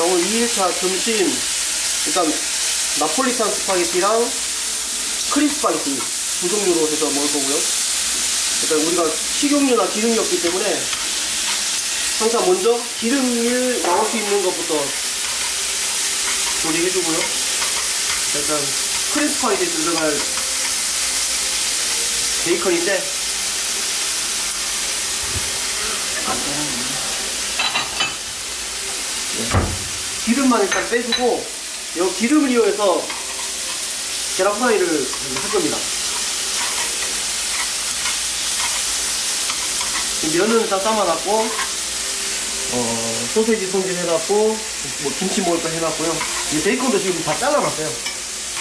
오늘 2일차 점심 일단 나폴리탄 스파게티랑 크림 스파게티 두 종류로 해서 먹을 거고요. 일단 우리가 식용유나 기름이 없기 때문에 항상 먼저 기름을 나올 수 있는 것부터 조리해주고요. 일단 크림 스파게티에 들어갈 베이컨인데 기름만 일단 빼주고 이 기름을 이용해서 계란 프라이를 할 겁니다. 면은 다 삶아놨고 소세지 손질 해놨고 뭐 김치 먹을 거 해놨고요. 이 베이컨도 지금 다 잘라놨어요.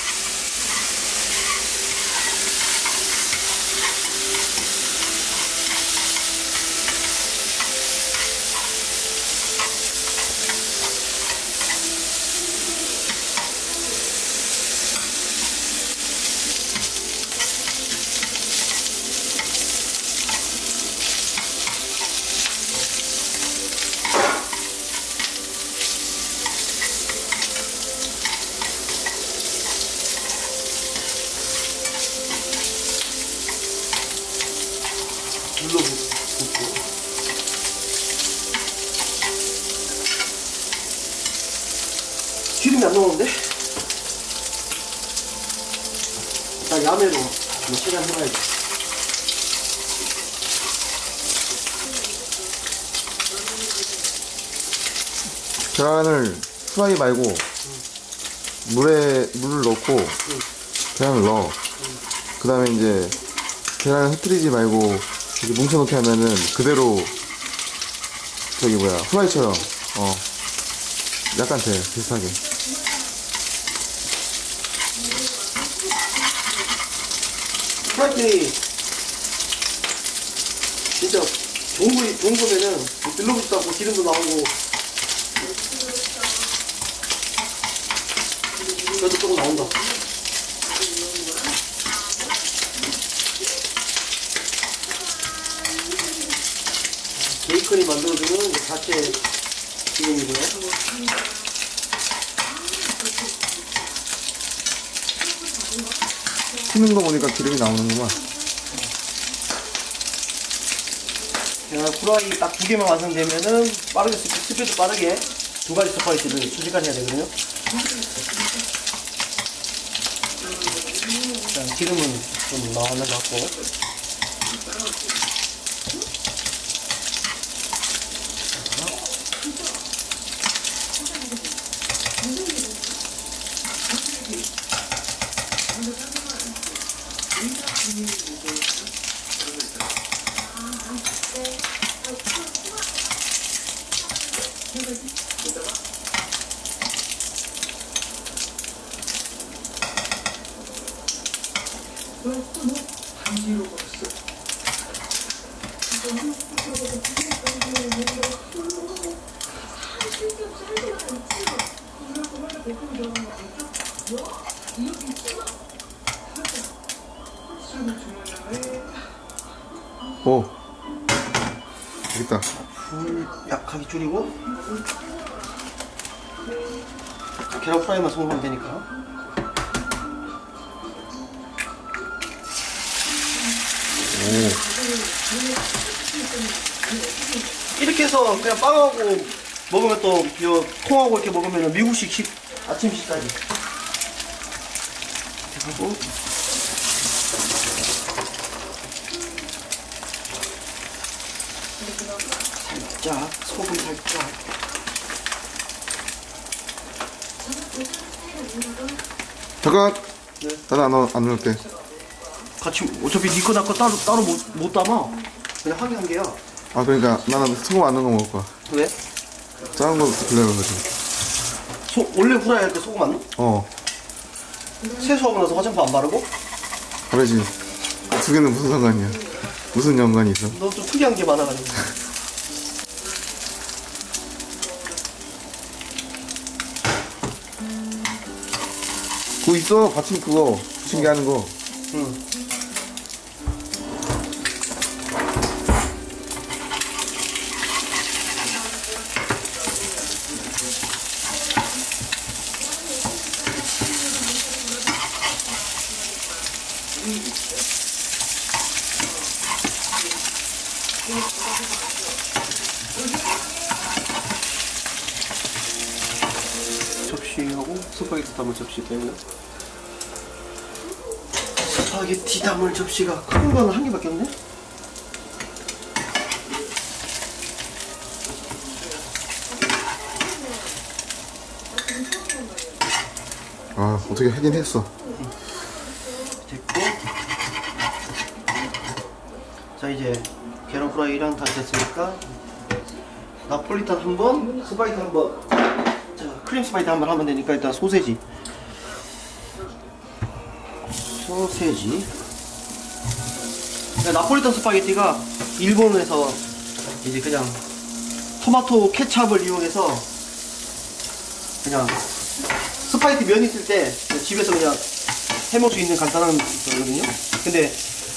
눌러보고 기름이 안 나오는데? 일단 야매로 시간 해봐야지. 계란을 프라이 말고 물을 넣고 계란을 넣어. 그 다음에 이제 계란을 흐트리지 말고 이렇게 뭉쳐놓게 하면은 그대로 저기 뭐야 후라이처럼 약간 돼 비슷하게. 프라이팬이 진짜 좋은 거면은 들러붙지도 않고 기름도 나오고 그래도 조금 나온다. 베이컨이 만들어주는 자체 기름이고요. 튀는 거 보니까 기름이 나오는구만. 후라이 딱 두 개만 완성되면은 빠르게 스피드 빠르게 두 가지 스파이시를 순식간에 해야 되거든요. 자, 기름은 좀 나왔는 것 같고. 오, 되겠다. 불 약하게 줄이고 계란 프라이만 성공하면 되니까. 이렇게 해서 그냥 빵하고 먹으면 또 콩하고 이렇게 먹으면 미국식 아침 식사지. 하고 살짝 소금 살짝. 잠깐. 네. 나는 안 넣을게. 같이 어차피 니꺼 나꺼 따로 못 담아. 그냥 한 개 한 개야. 아 그러니까 나는 소금 안 넣은 거 먹을 거야. 왜? 작은 거 빌려가지고. 원래 후라이 할 때 소금 안 넣어? 세수하고 나서 화장품 안 바르고? 그러지. 두 개는 무슨 상관이야? 무슨 연관이 있어? 너 좀 특이한 게 많아가지고. 그거 있어. 받침 그거. 부침개 하는 거. 응. 접시하고 스파게티 담을 접시 빼고요. 스파게티 담을 접시가 큰 거는 한 개밖에 없네? 아, 어떻게 하긴 했어. 됐고. 자, 이제 계란 프라이랑 다 됐으니까 나폴리탄 한 번, 스파게티 한 번. 자, 크림 스파게티 한 번 하면 되니까 일단 소세지. 나폴리탄 스파게티가 일본에서 이제 그냥 토마토 케찹을 이용해서 그냥 스파게티 면 있을 때 집에서 그냥 해먹을 수 있는 간단한 거거든요. 근데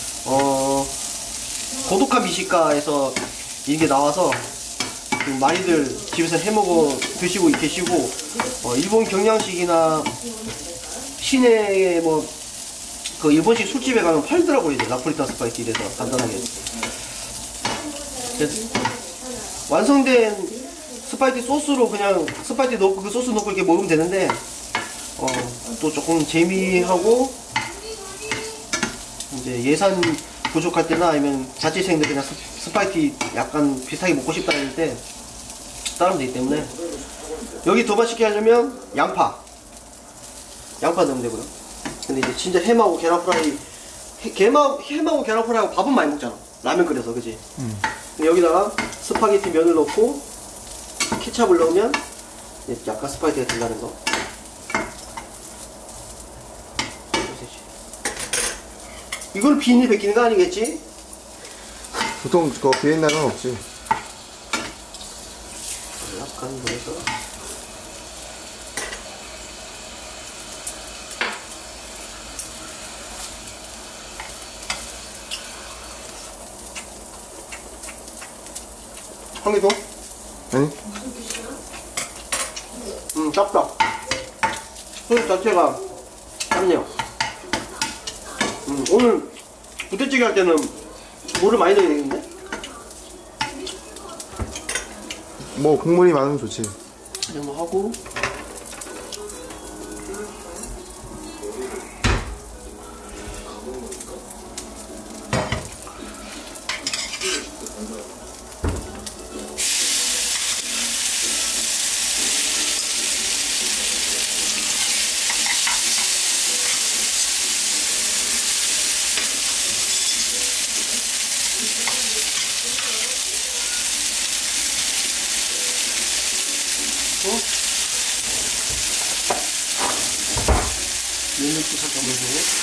고독한 미식가에서 이게 나와서 많이들 집에서 해먹어 드시고 계시고, 일본 경양식이나 시내에 뭐 그 일본식 술집에 가면 팔더라고요. 이제 나폴리탄 스파게티 이래서 간단하게. 완성된 스파게티 소스로 그냥 스파게티 넣고 그 소스 넣고 이렇게 먹으면 되는데, 또 조금 재미하고 이제 예산 부족할 때나 아니면 자취생들 그냥 스파게티 약간 비슷하게 먹고 싶다 할 때 따르면 되기 때문에, 여기 더 맛있게 하려면 양파 넣으면 되고요. 근데 이제 진짜 햄하고 계란 프라이, 햄하고 계란 프라이하고 밥은 많이 먹잖아, 라면 끓여서, 그지? 근데 여기다가 스파게티 면을 넣고 케찹을 넣으면 약간 스파게티가 된다는 거. 이걸 비닐 벗기는 거 아니겠지? 보통 그거 비엔나는 없지. 약간 그래서 한 개 더? 아니? 짭다. 소스 자체가 짭네요. 오늘 부대찌개 할 때는 물을 많이 넣어야 되겠는데? 뭐 국물이 많으면 좋지. 이 정도 하고, 면육도 살짝 넣어주고,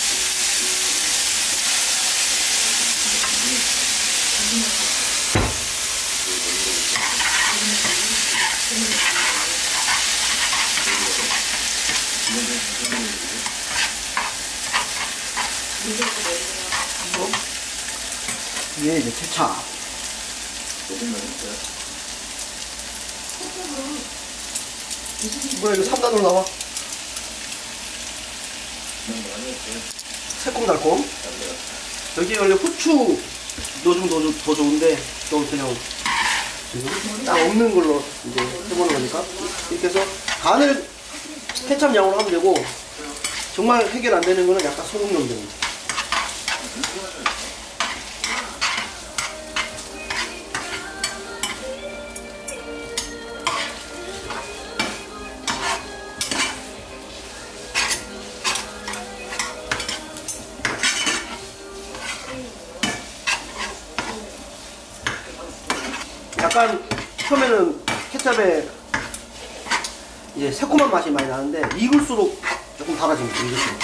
위에 이제 케찹. 뭐야, 이거 3단으로 나와? 새콤달콤. 여기 원래 후추 넣어주면 더 좋은데, 좀 그냥 지금 딱 없는 걸로 이제 해보는 거니까, 이렇게 해서 간을 케찹 양으로 하면 되고, 정말 해결 안 되는 거는 약간 소금 넣으면 됩니다. 약간 처음에는 케찹에 이제 새콤한 맛이 많이 나는데, 익을수록 조금 달아집니다. 익을수록.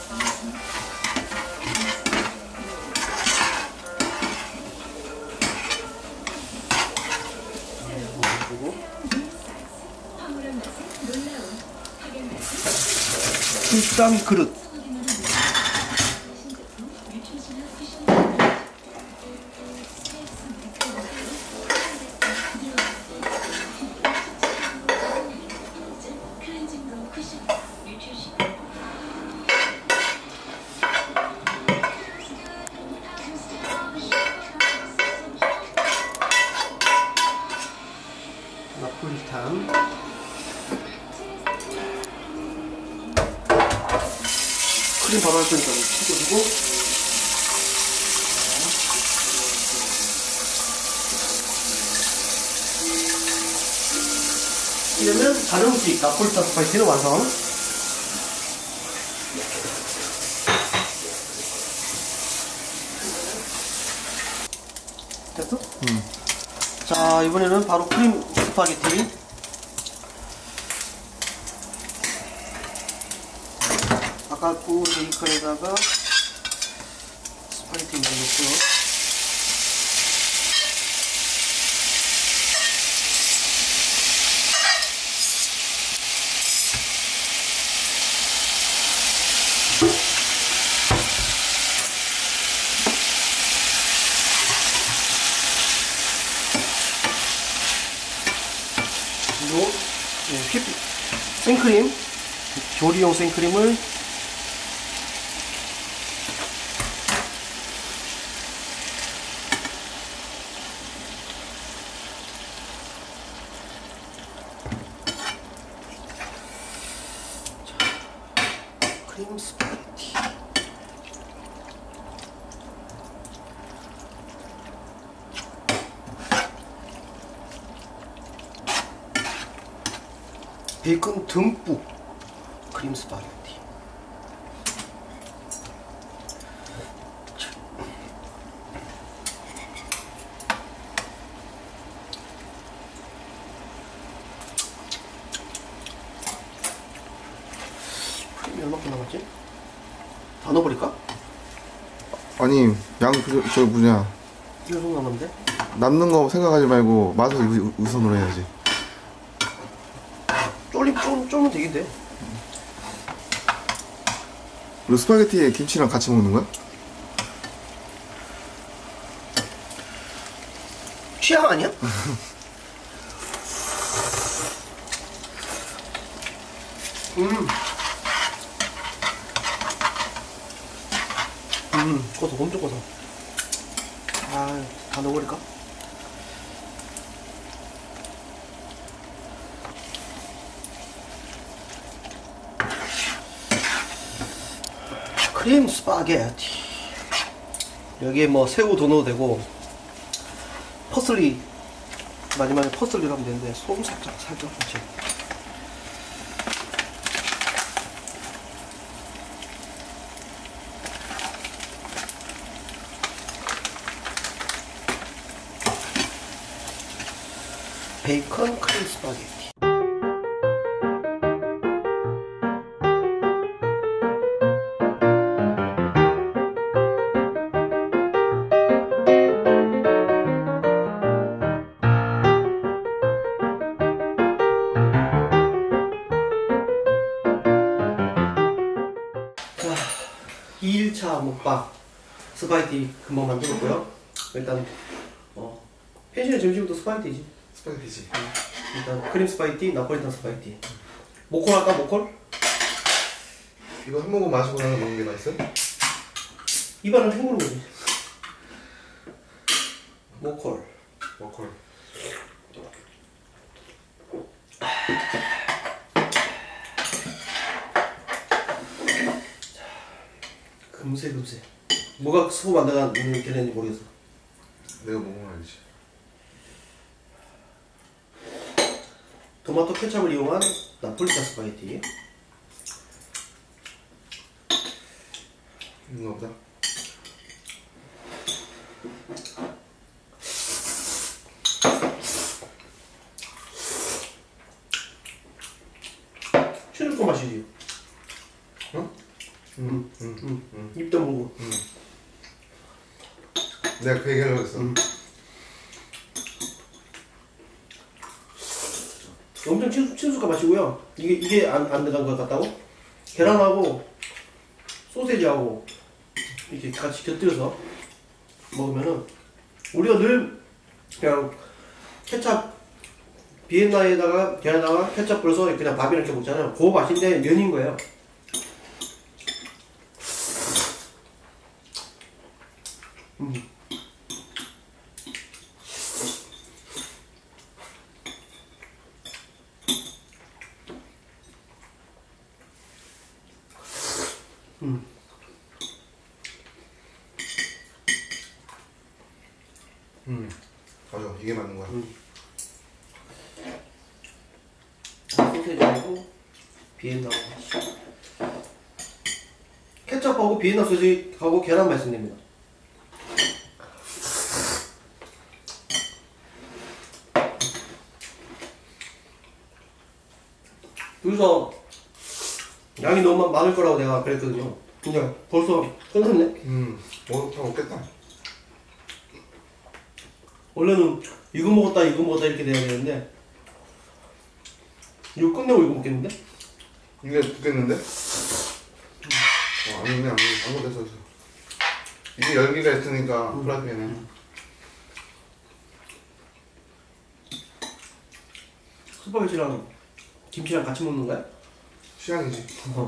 풀쌈 그릇. 크림 바로 할 거니까 찍어주고. 이러면 가정식 나폴리탄 스파게티는 완성. 됐어? 자, 이번에는 바로 크림 스파게티. 아까 구운 베이컨에다가 스파게티 넣어놓고요. 그리고 생크림, 조리용 생크림을 크림 스파게티. 베이컨 듬뿍 크림 스파게티. 크림이 얼마큼 남았지? 다 넣어버릴까? 아니 양 저 뭐냐 이 정도 남았는데? 남는 거 생각하지 말고 맛을 우선으로 해야지. 쫄면 되겠네. 그리고 스파게티에 김치랑 같이 먹는 거야? 취향 아니야? 고소, 엄청 고소. 아, 다 넣어버릴까? 크림 스파게티. 여기에 뭐 새우도 넣어도 되고, 퍼슬리, 마지막에 퍼슬리를 하면 되는데, 소금 살짝 넣지. 베이컨 크림 스파게티. 자, 2일차 먹방 스파게티 금방 만들었고요. 일단 펜션의 점심부터 스파게티지. 스파게티지. 일단 크림 스파게티, 나폴리탄 스파게티. 모콜 할까? 모콜? 이거 한 모금 마시고 나서 먹는 게 맛있어? 입안을 헹구는 거지. 모콜. 워컬. 금세. 뭐가 소금 안 들어가는 게는지 모르겠어. 내가 먹으면 알지. 토마토 케첩을 이용한 나폴리탄 스파게티. 이건가 보다. 추리코 맛이지. 응? 입도 물고. 내가 그 얘기하려고 했어. 엄청 친숙한 맛이고요. 이게 안 들어간 것 같다고? 계란하고 소세지하고 이렇게 같이 곁들여서 먹으면은 우리가 늘 그냥 케찹 비엔나에다가 계란에다가 케찹 뿌려서 그냥 밥이랑 이렇게 먹잖아요. 그 맛인데 면인 거예요. 맞아, 이게 맞는 거야. 소세지하고 비엔나 케첩하고 비엔나 소세지하고 계란 맛있으면 됩니다. 여기서 양이 너무 많을 거라고 내가 그랬거든요. 근데 벌써 끊었네. 다 먹겠다. 원래는 이거 먹었다 이렇게 돼야 되는데 이거 끝내고 이거 먹겠는데? 이게 붙겠는데? 아니네, 아무것도 됐어. 이게 열기가 있으니까 프라이팬에. 스파게티랑 김치랑 같이 먹는 거야? 취향이지.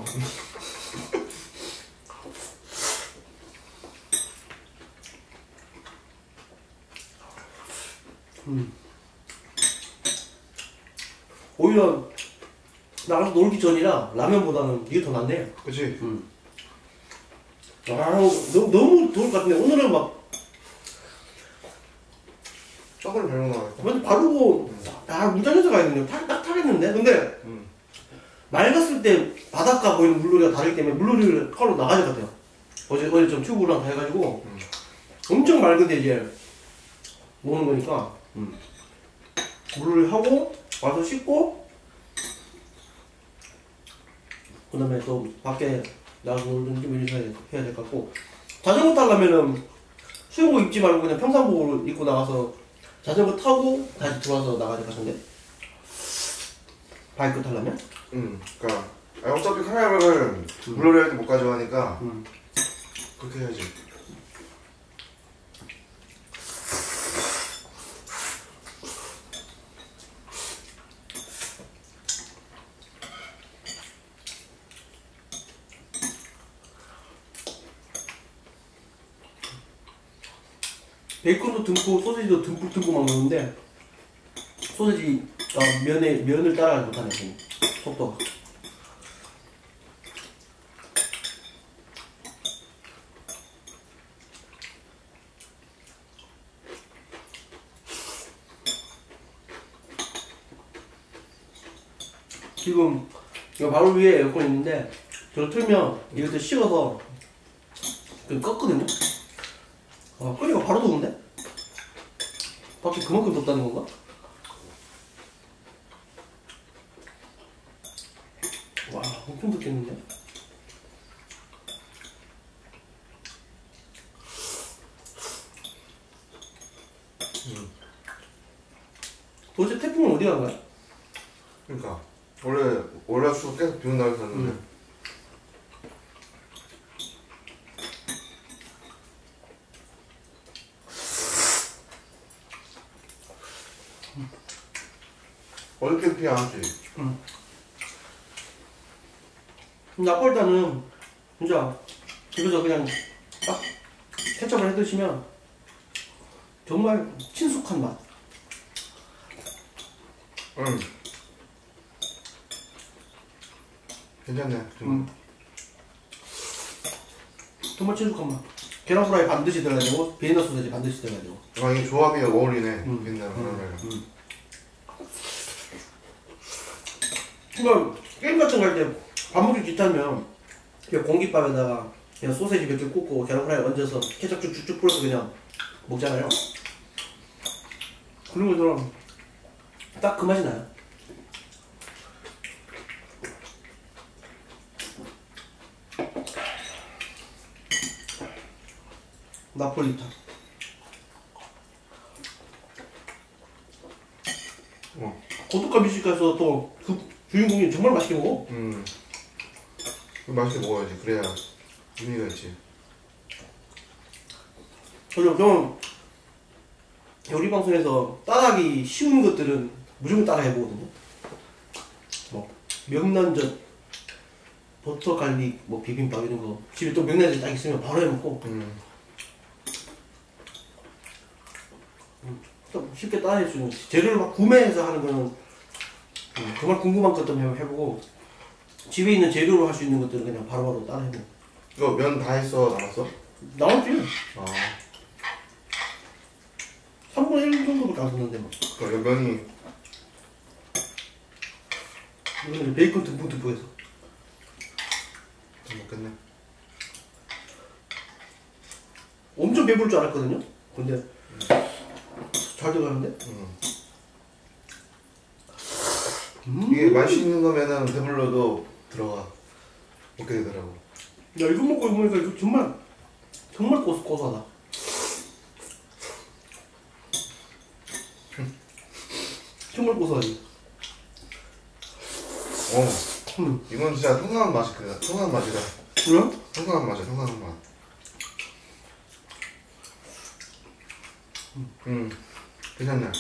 오히려 나가서 놀기 전이라 라면보다는 이게 더 낫네. 그치? 너무 더울 것 같은데 오늘은 막 떡을 바르고 나가겠다. 완전 바르고 문장에서 가야겠네요. 딱 타겠는데? 근데 맑았을 때 바닷가 보이는 물놀이가 다르기 때문에 물놀이를 하러 나가야 될 것 같아요. 어제 좀 튜브랑 다 해가지고 엄청 맑은데 이제 노는 거니까 물놀이 하고 와서 씻고 그 다음에 또 밖에 나가서 놀든지 뭐 이런 해야 될 것 같고, 자전거 타려면은 수영복 입지 말고 그냥 평상복으로 입고 나가서 자전거 타고 다시 들어와서 나가야 될 것 같은데? 바이크 타려면? 그니까. 어차피 카메라를 물놀이 할 때 못 가져가니까 그렇게 해야지. 베이컨도 듬뿍, 소시지도 듬뿍 막 넣는데 소시지 면을 따라가지 못하네 지금 속도가. 지금 이거 바로 위에 에어컨 있는데 저거 틀면 이것도 식어서 껐거든요. 끓이가 바로 더운데? 밖에 그만큼 덥다는 건가? 와, 엄청 덥겠는데? 도대체 태풍은 어디 간 거야? 그러니까 원래 수도 계속 비 온다고 했었는데. 어저께 비 안 왔지? 나폴리탄은 진짜 집에서 그냥 딱 케첩을 해 드시면 정말 친숙한 맛. 괜찮네. 정말 친숙한 맛. 계란 후라이 반드시 들어가야 되고 비엔나 소세지 반드시 들어가야 되고. 이게 조합이 어울리네. 옛날 그러니까 게임 같은 거 할 때 밥 먹기 귀찮으면 그냥 공깃밥에다가 그냥 소세지 몇 개 굽고 계란 후라이 얹어서 케첩 쭉쭉쭉 뿌려서 그냥 먹잖아요. 그런 것처럼 딱 그 맛이 나요. 나폴리탄. 고독한 미식가에서 또 그 주인공이 정말 맛있게 먹어. 맛있게 먹어야지. 그래야 의미가 있지. 저는 요리 방송에서 따라하기 쉬운 것들은 무조건 따라 해보거든요. 뭐 명란젓, 버터 갈릭, 뭐 비빔밥 이런 거 집에 또 명란젓 딱 있으면 바로 해먹고 쉽게 따라할 수 있는 재료를 막 구매해서 하는 거는 정말 궁금한 것도 해보고 집에 있는 재료로 할 수 있는 것들은 그냥 바로바로 따라 해보고. 이거 면 다 했어? 남았어? 나왔지. 3분의 1 정도밖에 안 썼는데 막. 면이 이거는 베이컨 듬뿍듬뿍해서. 잘 먹겠네. 엄청 배부를 줄 알았거든요. 근데 잘 돼가는데? 이게 맛있는 거면은 배불러도 들어가 먹게 되더라고. 야, 이거 먹고 이거 보니까 이거 정말 고소하다. 정말 고소하지. 이건 진짜 통상한 맛이다. 통상한 맛이다. 그래? 통상한 맛이야. 통상한 맛. 괜찮네.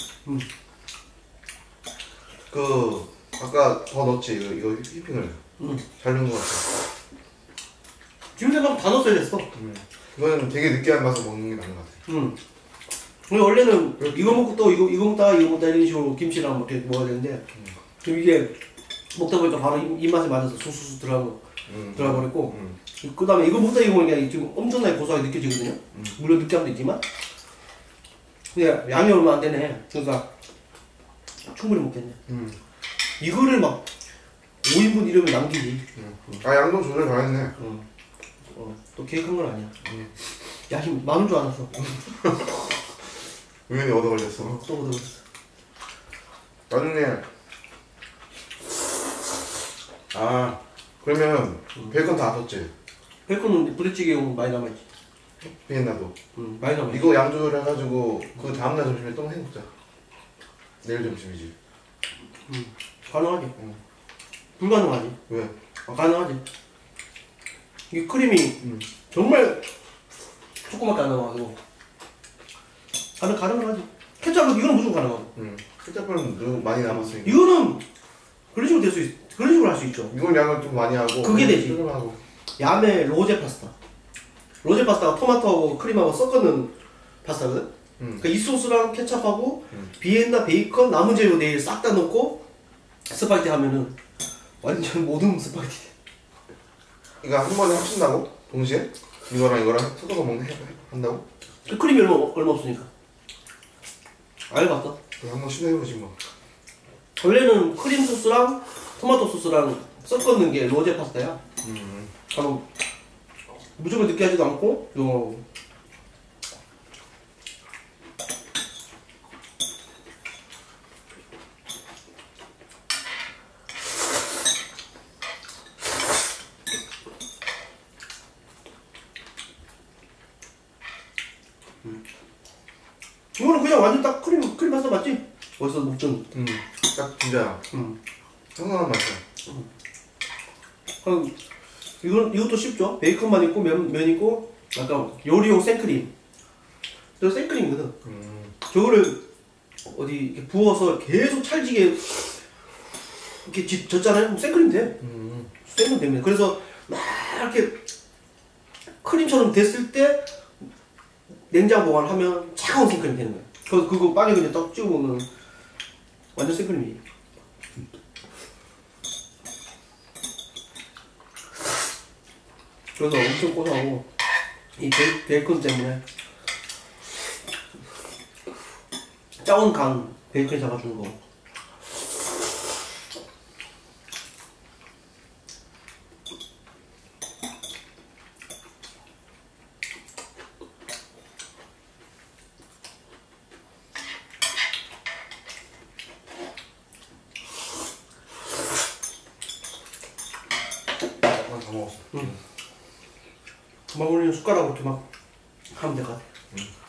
그 아까 더 넣었지 이거 휘핑을. 잘 넣은 것 같아. 지금 생각하면 다 넣었어야 됐어. 이거는 되게 느끼한 맛을 먹는 게 맞는 것 같아. 근데 원래는 이거 먹고 또 이거 먹다 이런 식으로 김치랑 이렇게 먹어야 되는데 지금 이게 먹다 보니까 바로 입맛에 맞아서 쑥쑥 들어가 버렸고 그 다음에 이거 먹다 이거 먹으니까 지금 엄청나게 고소하게 느껴지거든요. 물론 느끼함도 있지만 근데 양이 얼마 안 되네. 그러니까 충분히 먹겠네. 이거를 막 5인분 이러면 남기지. 아 양도 조절 잘했네. 또 계획한 건 아니야. 양이 많은 줄 알았어. 우연히 얻어 걸렸어. 또 얻어버렸어. 나중에 그러면 베이컨 다 썼지? 베이컨은 부대찌개용 많이 남아있지. 비엔나도. 많이 남아있지. 이거 양 조절해가지고 그 다음날 점심에 또 해먹자. 내일 점심이지. 가능하지. 불가능하지. 왜? 가능하지. 이 크림이 정말 조그맣게 안 나와가지고 가능하지. 케첩은 이거는 무조건 가능하고. 케첩은 많이 남았으니까. 이거는 그런 식으로 될 수 있어. 그런 식으로 할 수 있죠. 이건 양을 좀 많이 하고. 그게 되지. 조절하고. 야매 로제 파스타. 로제 파스타가 토마토하고 크림하고 섞어놓은 파스타거든. 그러니까 이 소스랑 케첩하고 비엔나 베이컨 남은 재료 내일 싹 다 넣고 스파게티 하면은 완전 모든 스파게티. 이거 한 번에 합친다고? 동시에? 이거랑 섞어서 한다고? 그 크림이 얼마 없으니까. 알봤어? 한번 시도해보지 뭐. 원래는 크림 소스랑 토마토 소스랑 섞어놓은 게 로제 파스타야. 그럼 무조건 느끼하지도 않고 이거는 그냥 완전 딱 크림 파스타 맞지? 어디서 먹든. 딱 진짜. 상상한 맛이야. 그럼 이것도 쉽죠? 베이컨만 있고 면 있고 약간 요리용 생크림. 저 생크림이거든. 저거를 어디 이렇게 부어서 계속 찰지게 이렇게 젓잖아요? 그럼 생크림 돼. 생크림 됩니다. 그래서 막 이렇게 크림처럼 됐을 때 냉장 보관하면 차가운 생크림 되는 거야. 그거 빵에 그냥 딱 찍어 먹으면 완전 생크림이지. 그래서 엄청 고소하고 이 베이컨 때문에 짜온 간 베이컨이 잡아주는 거. 다 먹었어. 막 올리는 숟가락으로 이렇게 막 하면 될 것 같아.